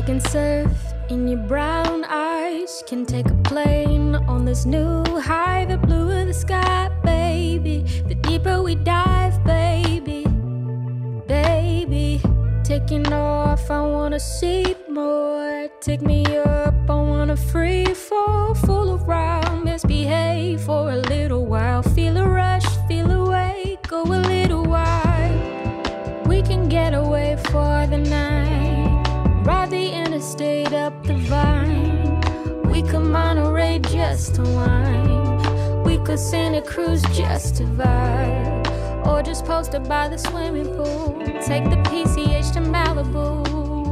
can surf in your brown eyes, can take a plane on this new high, the blue of the sky, baby. The deeper we dive, baby, baby. Taking off, I wanna see more. Take me up, I wanna free fall, fool around, misbehave for a little while. Feel a rush, feel away, go a little wide. We can get away for the night, ride the interstate up the Vine. We could Monterey just to wine. We could Santa Cruz just to vibe, or just post up by the swimming pool. Take the PCH to Malibu.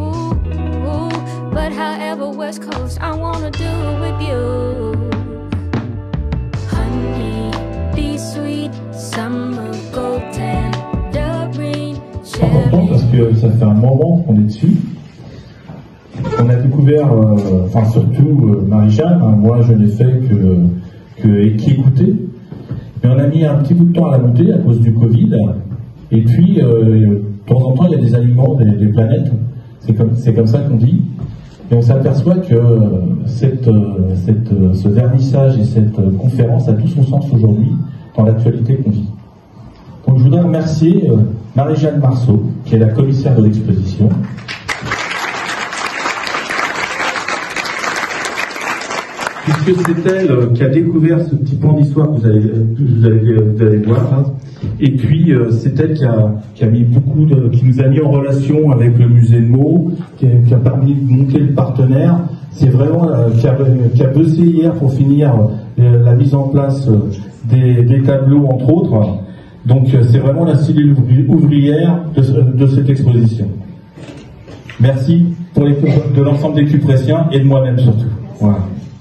But however West Coast, I wanna do it with you. Honey, be sweet, summer golden, Doreen, important parce que ça fait un moment qu'on est dessus. On a découvert, enfin surtout Marie-Jeanne, hein, moi je n'ai fait qu'écouter, mais on a mis un petit bout de temps à la monter à cause du Covid, et puis de temps en temps il y a des alignements des planètes, c'est comme ça qu'on dit, et on s'aperçoit que ce vernissage et cette conférence a tout son sens aujourd'hui dans l'actualité qu'on vit. Donc je voudrais remercier Marie-Jeanne Marceau, qui est la commissaire de l'exposition. Puisque c'est elle qui a découvert ce petit pan d'histoire que vous allez voir, hein. Et puis c'est elle qui a mis qui nous a mis en relation avec le musée de Meaux, qui a permis de monter le partenaire. C'est vraiment qui a bossé hier pour finir la mise en place des tableaux entre autres. Donc c'est vraiment la cellule ouvrière de cette exposition. Merci de l'ensemble des Cuprétiens et de moi-même surtout. Voilà.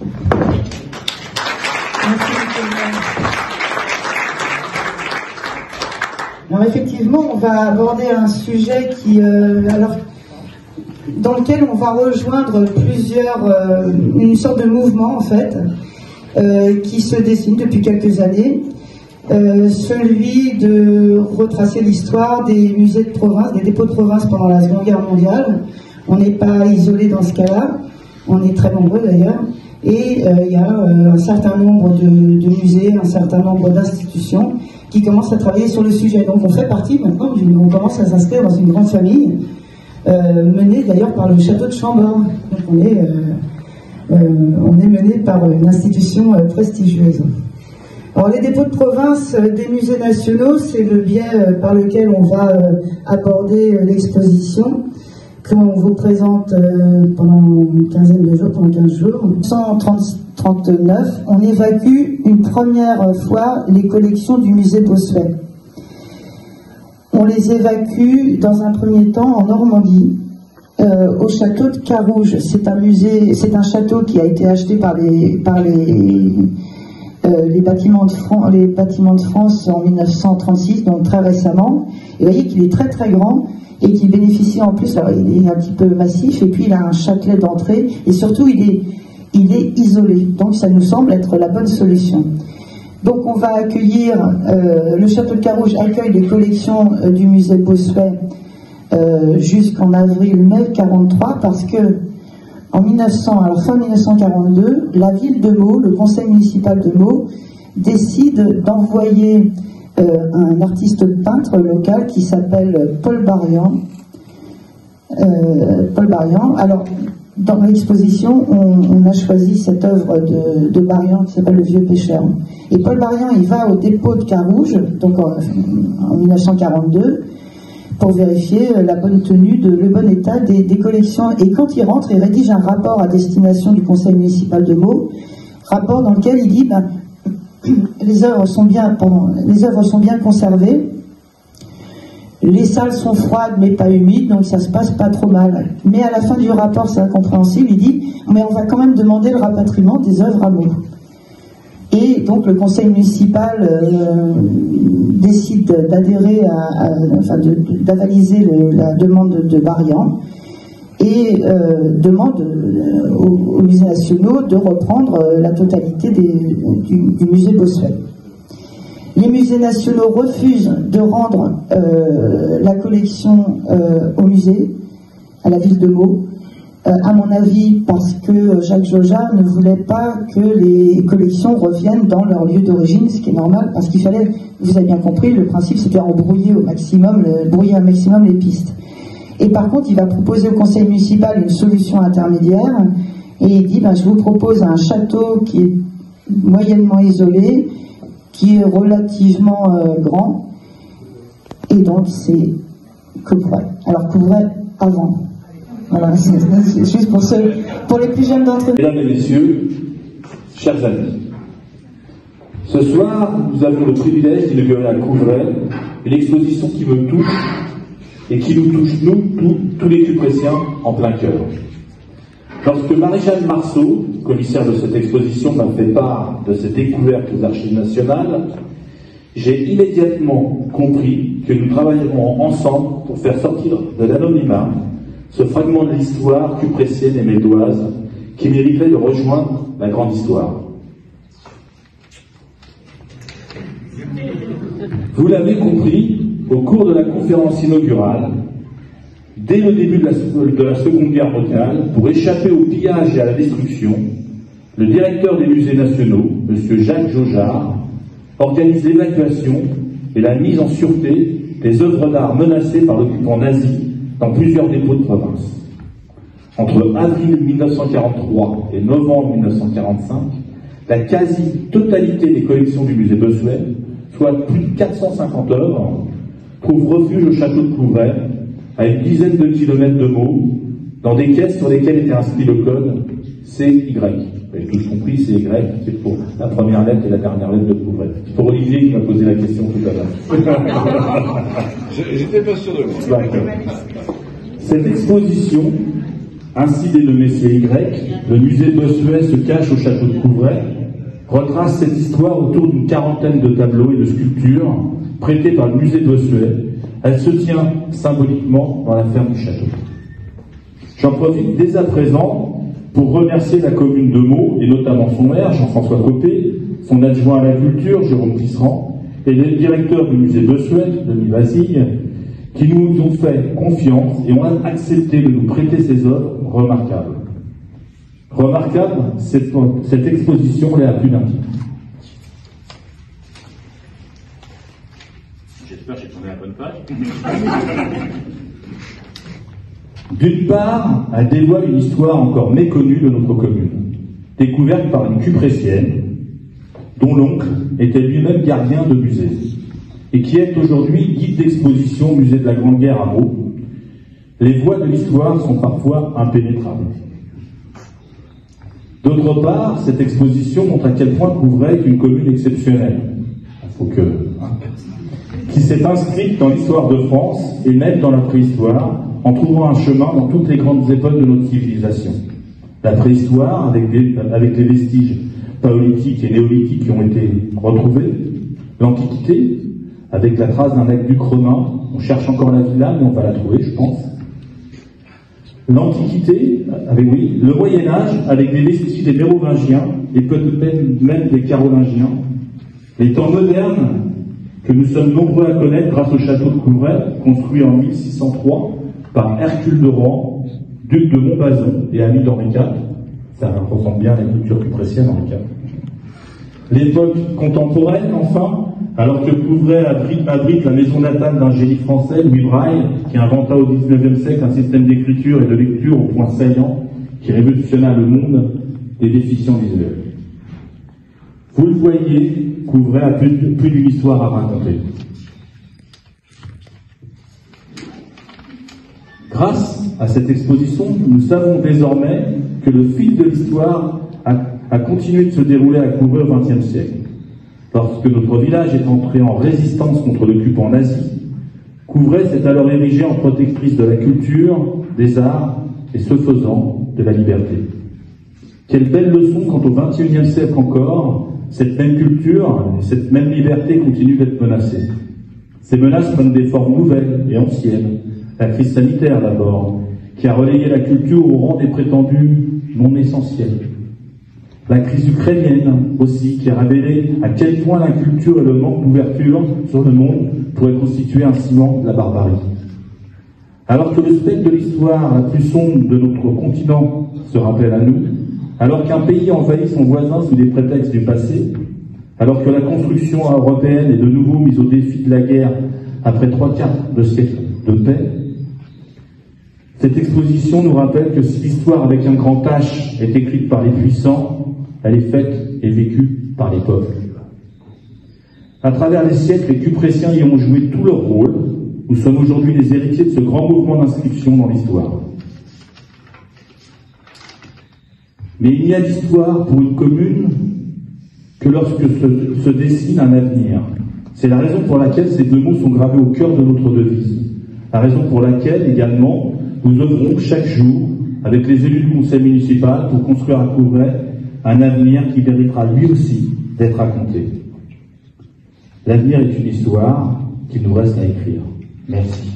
Alors effectivement, on va aborder un sujet dans lequel on va rejoindre une sorte de mouvement en fait, qui se dessine depuis quelques années, celui de retracer l'histoire des musées de province, des dépôts de province pendant la Seconde Guerre mondiale. On n'est pas isolé dans ce cas-là, on est très nombreux d'ailleurs, et il y a un certain nombre de musées, un certain nombre d'institutions qui commencent à travailler sur le sujet. Donc on fait partie maintenant, on commence à s'inscrire dans une grande famille, menée d'ailleurs par le château de Chambord. Donc on est mené par une institution prestigieuse. Alors les dépôts de province des musées nationaux, c'est le biais par lequel on va aborder l'exposition qu'on vous présente pendant une quinzaine de jours, pendant 15 jours. 1939, on évacue une première fois les collections du musée Bossuet. On les évacue dans un premier temps en Normandie, au château de Carouge. C'est un château qui a été acheté par les bâtiments de France en 1936, donc très récemment. Et vous voyez qu'il est très très grand et qu'il bénéficie en plus, alors il est un petit peu massif, et puis il a un châtelet d'entrée, et surtout il est isolé, donc ça nous semble être la bonne solution. Donc on va accueillir, le château de Carouge accueille les collections du musée Bossuet jusqu'en avril-mai 1943, parce que fin 1942, la ville de Meaux, le conseil municipal de Meaux, décide d'envoyer un artiste peintre local qui s'appelle Paul Barian. Alors, dans l'exposition, on a choisi cette œuvre de Barian qui s'appelle Le Vieux Pêcheur. Et Paul Barian, il va au dépôt de Carouge, donc en 1942, pour vérifier la bonne tenue, le bon état des collections. Et quand il rentre, il rédige un rapport à destination du conseil municipal de Meaux, rapport dans lequel il dit les œuvres sont bien conservées, les salles sont froides mais pas humides, donc ça se passe pas trop mal. Mais à la fin du rapport, c'est incompréhensible, il dit mais on va quand même demander le rapatriement des œuvres à Meaux. Et donc le conseil municipal décide d'adhérer d'avaliser la demande de Barian et demande aux musées nationaux de reprendre la totalité du musée Bossuet. Les musées nationaux refusent de rendre la collection au musée, à la ville de Meaux, à mon avis, parce que Jacques Jaujard ne voulait pas que les collections reviennent dans leur lieu d'origine, ce qui est normal, parce qu'il fallait, vous avez bien compris, le principe c'était brouiller au maximum les pistes. Et par contre, il va proposer au conseil municipal une solution intermédiaire, et il dit, je vous propose un château qui est moyennement isolé, qui est relativement grand, et donc c'est Couvray. Alors Couvray avant. Voilà, c'est juste pour les plus jeunes d'entre nous. Mesdames et messieurs, chers amis, ce soir, nous avons le privilège d'inaugurer à Couvray une exposition qui me touche et qui nous touche, nous, tous les Cupréciens, en plein cœur. Lorsque Marie-Jeanne Marceau, commissaire de cette exposition, m'a fait part de cette découverte aux Archives nationales, j'ai immédiatement compris que nous travaillerons ensemble pour faire sortir de l'anonymat ce fragment de l'histoire cuprécienne et médoise qui mériterait de rejoindre la grande histoire. Vous l'avez compris, au cours de la conférence inaugurale, dès le début de la Seconde Guerre mondiale, pour échapper au pillage et à la destruction, le directeur des musées nationaux, M. Jacques Jaujard, organise l'évacuation et la mise en sûreté des œuvres d'art menacées par l'occupant nazi dans plusieurs dépôts de province. Entre avril 1943 et novembre 1945, la quasi-totalité des collections du musée Bossuet, soit plus de 450 œuvres, trouvent refuge au château de Couvray, à une dizaine de kilomètres de Meaux, dans des caisses sur lesquelles était inscrit le code CY. Vous avez tous compris, CY, c'est pour la première lettre et la dernière lettre de Couvray. C'est pour Olivier qui m'a posé la question tout à l'heure. J'étais pas sûr de moi. Cette exposition, ainsi dénommée CY, le musée Bossuet se cache au château de Couvray, retrace cette histoire autour d'une quarantaine de tableaux et de sculptures prêtés par le musée Bossuet. Elle se tient symboliquement dans la ferme du château. J'en profite dès à présent pour remercier la commune de Meaux, et notamment son maire, Jean-François Copé, son adjoint à la culture, Jérôme Tisserand, et le directeur du musée Bossuet, Denis Vasille, qui nous ont fait confiance et ont accepté de nous prêter ces œuvres remarquables. Remarquable, cette exposition l'est à plus d'un titre. J'espère que j'ai tourné la bonne page. D'une part, elle dévoile une histoire encore méconnue de notre commune, découverte par une Cuprécienne, dont l'oncle était lui-même gardien de musée, et qui est aujourd'hui guide d'exposition au musée de la Grande Guerre à Meaux. Les voies de l'histoire sont parfois impénétrables. D'autre part, cette exposition montre à quel point Couvray est une commune exceptionnelle, qui s'est inscrite dans l'histoire de France et même dans la préhistoire, en trouvant un chemin dans toutes les grandes époques de notre civilisation. La préhistoire, avec les vestiges paléolithiques et néolithiques qui ont été retrouvés. L'Antiquité, avec la trace d'un aqueduc romain. On cherche encore la villa, mais on va la trouver, je pense. L'Antiquité, le Moyen-Âge, avec des vestiges des Mérovingiens et peut-être même des Carolingiens. Les temps modernes, que nous sommes nombreux à connaître grâce au château de Couvray, construit en 1603 par Hercule de Rohan, duc de Montbazon et ami d'Henri IV. Ça représente bien la culture cuprécienne, Henri IV. L'époque contemporaine, enfin, alors que Couvray abrite la maison natale d'un génie français, Louis Braille, qui inventa au XIXe siècle un système d'écriture et de lecture au point saillant qui révolutionna le monde des déficients visuels. Vous le voyez, Couvray a plus d'une histoire à raconter. Grâce à cette exposition, nous savons désormais que le fil de l'histoire a continué de se dérouler à Couvray au XXe siècle. Lorsque notre village est entré en résistance contre l'occupant nazi, Couvray s'est alors érigée en protectrice de la culture, des arts et, ce faisant, de la liberté. Quelle belle leçon quand au XXIe siècle encore, cette même culture et cette même liberté continuent d'être menacées. Ces menaces prennent des formes nouvelles et anciennes. La crise sanitaire d'abord, qui a relayé la culture au rang des prétendus non essentiels. La crise ukrainienne aussi, qui a révélé à quel point la culture et le manque d'ouverture sur le monde pourraient constituer un ciment de la barbarie. Alors que le spectre de l'histoire la plus sombre de notre continent se rappelle à nous, alors qu'un pays envahit son voisin sous des prétextes du passé, alors que la construction européenne est de nouveau mise au défi de la guerre après 3/4 de siècle de paix, cette exposition nous rappelle que si l'histoire avec un grand H est écrite par les puissants, elle est faite et vécue par les peuples. À travers les siècles, les Cuprétiens y ont joué tout leur rôle. Nous sommes aujourd'hui les héritiers de ce grand mouvement d'inscription dans l'histoire. Mais il n'y a d'histoire pour une commune que lorsque se dessine un avenir. C'est la raison pour laquelle ces deux mots sont gravés au cœur de notre devise. La raison pour laquelle, également, nous œuvrons chaque jour avec les élus du conseil municipal pour construire à Couvray un avenir qui méritera lui aussi d'être raconté. L'avenir est une histoire qu'il nous reste à écrire. Merci.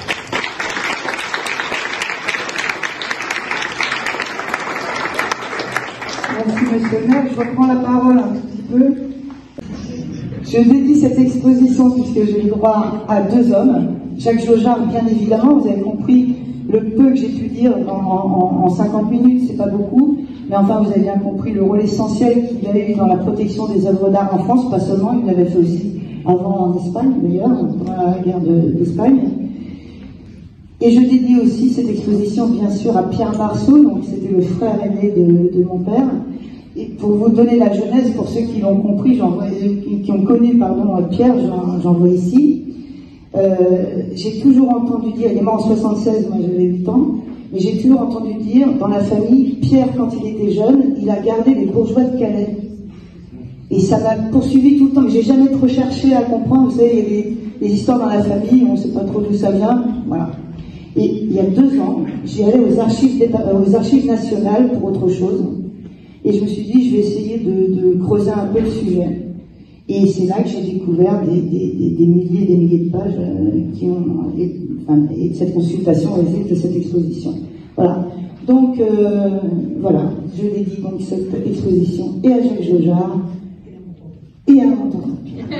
Merci monsieur le maire, je reprends la parole un tout petit peu. Je dédie cette exposition puisque j'ai le droit à deux hommes. Jacques Jaujard, bien évidemment, vous avez compris le peu que j'ai pu dire en 50 minutes, c'est pas beaucoup, mais enfin vous avez bien compris le rôle essentiel qu'il avait eu dans la protection des œuvres d'art en France, pas seulement, il l'avait fait aussi avant en Espagne d'ailleurs, pendant la guerre d'Espagne. Et je dédie aussi cette exposition bien sûr à Pierre Marceau, donc c'était le frère aîné de mon père. Et pour vous donner la genèse, pour ceux qui l'ont compris, qui ont connu Pierre, j'en vois ici. J'ai toujours entendu dire, il est mort en 76, moi j'avais 8 ans, mais j'ai toujours entendu dire dans la famille, Pierre quand il était jeune, il a gardé les bourgeois de Calais. Et ça m'a poursuivi tout le temps, mais j'ai jamais trop cherché à comprendre, vous savez, il y a des histoires dans la famille, on ne sait pas trop d'où ça vient, voilà. Et il y a 2 ans, j'y allais aux archives nationales pour autre chose, et je me suis dit, je vais essayer de creuser un peu le sujet. Et c'est là que j'ai découvert des milliers et des milliers de pages et de cette consultation résulte de cette exposition. Voilà. Donc, voilà. Je dédie donc cette exposition et à Jacques Jaujard et à Antoine.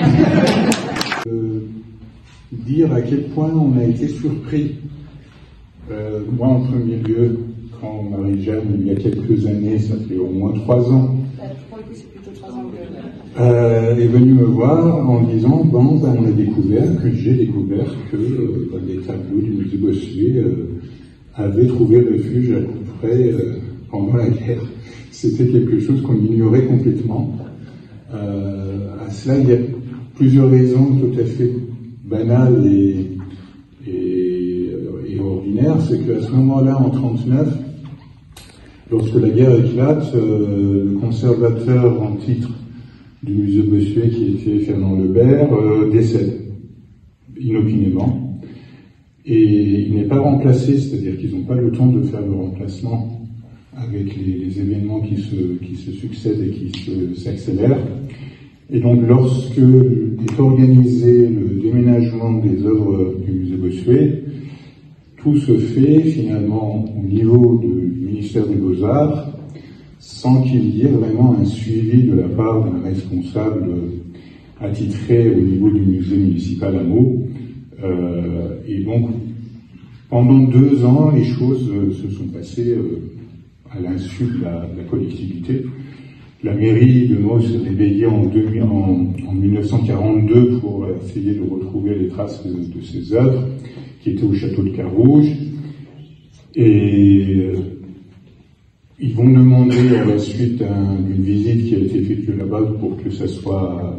Dire à quel point on a été surpris. Moi, en premier lieu, quand Marie-Jeanne, il y a quelques années, ça fait au moins 3 ans, est venue me voir en disant on a découvert que les tableaux du musée Bossuet avaient trouvé refuge à Couvray pendant la guerre. C'était quelque chose qu'on ignorait complètement. À cela, il y a plusieurs raisons tout à fait banales et ordinaires. C'est qu'à ce moment-là, en 1939, lorsque la guerre éclate, le conservateur en titre du musée Bossuet, qui était Fernand Lebert, décède inopinément. Et il n'est pas remplacé, c'est-à-dire qu'ils n'ont pas le temps de faire le remplacement avec les événements qui se succèdent et qui s'accélèrent. Et donc lorsque est organisé le déménagement des œuvres du musée Bossuet, tout se fait finalement au niveau du ministère des Beaux-Arts, sans qu'il y ait vraiment un suivi de la part d'un responsable attitré au niveau du musée municipal à Meaux. Et donc, pendant 2 ans, les choses se sont passées à l'insu de la collectivité. La mairie de Meaux s'est réveillée en 1942 pour essayer de retrouver les traces de ses œuvres, qui étaient au château de Carouge. Et ils vont demander à la suite d'une visite qui a été effectuée là-bas pour que ça soit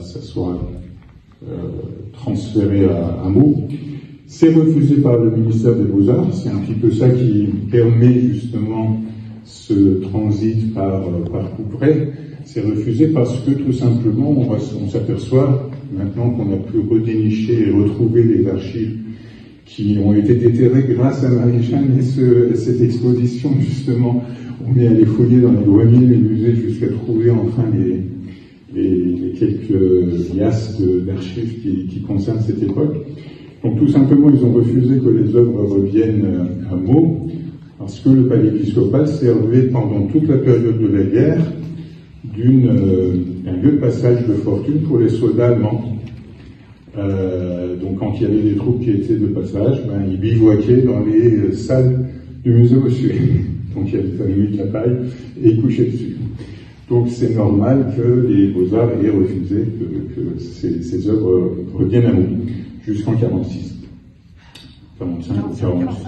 transféré à Meaux. C'est refusé par le ministère des Beaux-Arts. C'est un petit peu ça qui permet justement ce transit par Couvray. C'est refusé parce que tout simplement on s'aperçoit maintenant qu'on a pu redénicher et retrouver les archives qui ont été déterrées grâce à Marie-Jeanne et cette exposition justement. On est allé fouiller dans les greniers des musées jusqu'à trouver enfin les quelques liasses d'archives qui concernent cette époque. Donc tout simplement, ils ont refusé que les œuvres reviennent à Meaux, parce que le palais épiscopal servait pendant toute la période de la guerre d'un lieu de passage de fortune pour les soldats allemands. Donc quand il y avait des troupes qui étaient de passage, ils bivouaquaient dans les salles du musée Bossuet. Donc il y avait mis la paille et ils couchaient dessus. Donc c'est normal que les Beaux-Arts aient refusé que ces œuvres reviennent à nous, jusqu'en 46. 45 ou 46.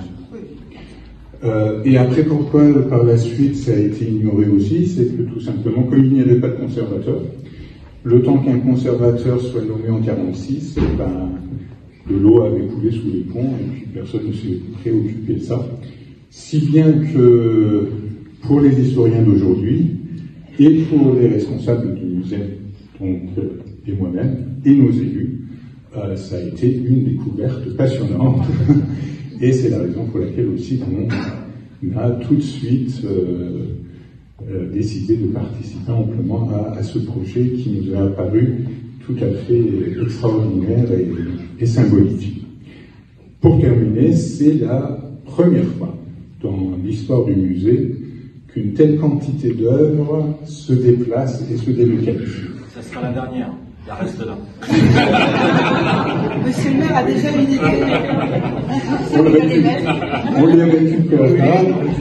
Et après, pourquoi par la suite ça a été ignoré aussi, c'est que tout simplement, comme il n'y avait pas de conservateur, le temps qu'un conservateur soit nommé en 46, de l'eau avait coulé sous les ponts et puis personne ne s'est préoccupé de ça. Si bien que pour les historiens d'aujourd'hui et pour les responsables du musée, donc et moi-même, et nos élus, ça a été une découverte passionnante. Et c'est la raison pour laquelle aussi on a tout de suite décidé de participer amplement à ce projet qui nous a apparu tout à fait extraordinaire et symbolique. Pour terminer, c'est la première fois dans l'histoire du musée qu'une telle quantité d'œuvres se déplace et se délocalise. Ça sera la dernière. La reste là. Monsieur le maire a déjà une idée. On les récupérera.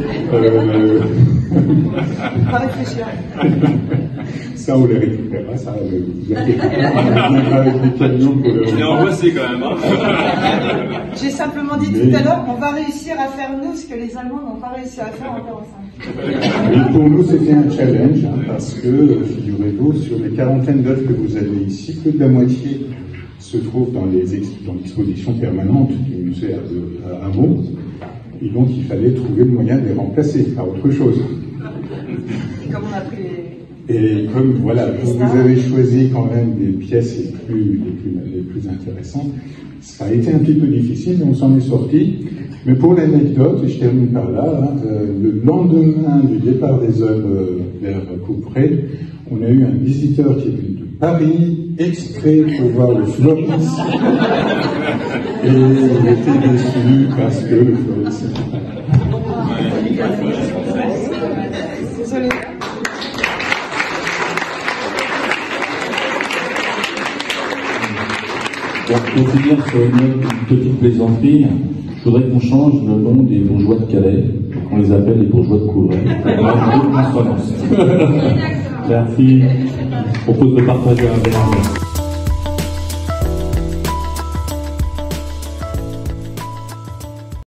On va réfléchir. Ça, on les récupérera, ça, vous inquiétez pas. On viendra avec des camions pour le... Il est angoissé quand même, hein. J'ai simplement dit tout à l'heure qu'on va réussir à faire nous ce que les Allemands n'ont pas réussi à faire en 1945. Et pour nous, c'était un challenge, parce que, figurez-vous, sur les quarantaines d'œuvres que vous avez ici, plus de la moitié se trouve dans l'exposition permanente du musée à Meaux. Et donc, il fallait trouver le moyen de les remplacer par autre chose. Et comme on a pris Et comme voilà, vous avez choisi quand même des pièces les plus intéressantes, ça a été un petit peu difficile, mais on s'en est sorti. Mais pour l'anecdote, et je termine par là, le lendemain du départ des œuvres vers Couperet, on a eu un visiteur qui est venu de Paris, exprès pour voir le fleuriste. Et il était déçu parce que le fleuriste... Désolé. Pour finir sur une petite plaisanterie, je voudrais qu'on change le nom des bourgeois de Calais, qu'on les appelle les bourgeois de Couvray. Merci. Je propose de partager un verre.